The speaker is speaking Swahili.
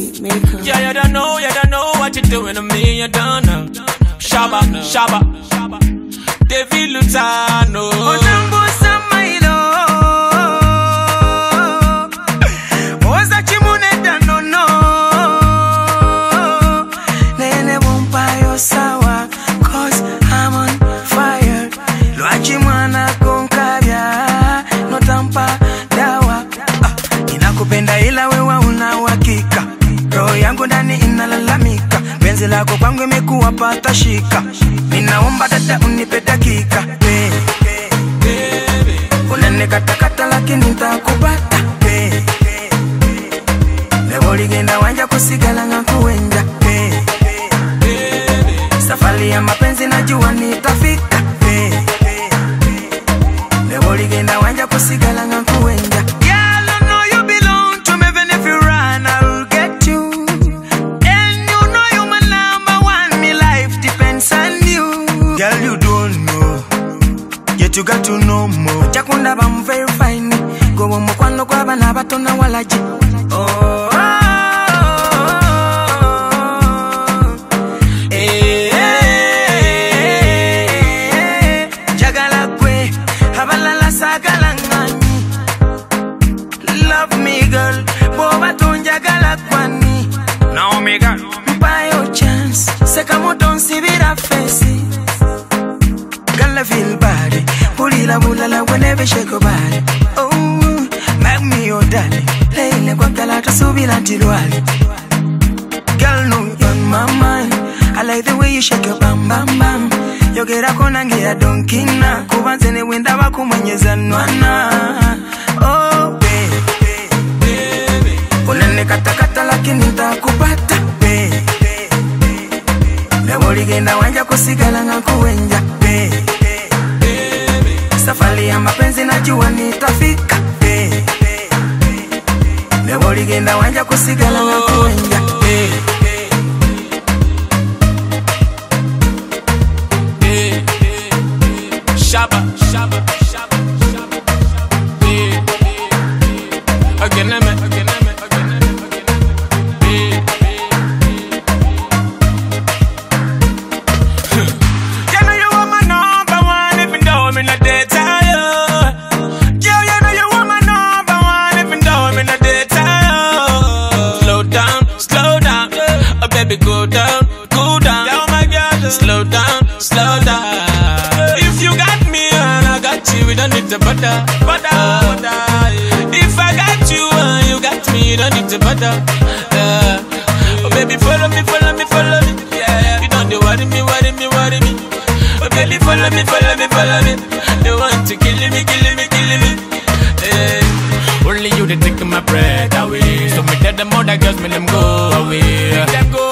beat maker. Yeah, you don't know what you're doing to me, you don't know. Shabba, Shabba, David Lutalo. Kupenda ila wewe una uhakika, roho yangu ndani inalalamika, penzi lako kwangu imekuwa patashika, ninaomba dada unipe dakika, unanikatakata lakini nitakupata, leo ligenda wanja kusigala ngakuwenja, safari ya mapenzi najua nitafika, leo ligenda wanja kusigala ngakuwenja. Girl, you don't know, yet you got to know more. Chakunda bam very fine, go on mukwano kwa bana batona walaji. Oh, jagala kwe, habalala sagala ngani. Love me girl, boba ton jagala kwani. Now me girl, by your chance, sekamoton sibira face. I feel bad, pulila bulala whenever shake your body. Oh, make me your daddy. Leile kwa kalata subila tilwali. Girl, no, you're on my mind. I like the way you shake your bam bam bam. Yogera kona ngia donkina. Kubanzene wenda wako mwenyeza nwana. Oh, baby, unane kata kata lakini nitakupata, baby. Leo ligenda wanja kusigala ngakuwenja, baby. Safari ya mapenzi najua nitafika, leo ligenda wanja kusigala ngakuwenja, Shabba, Shabba, Shabba, Shabba, again, baby, go down, down my girl, slow down. If you got me and I got you, we don't need to butter. If I got you and you got me, you don't need to butter. Oh baby, follow me. Yeah, you don't worry me. Oh baby, follow me. They want to kill me. Only you they take my breath away. So me tell them all the girls, me them go away.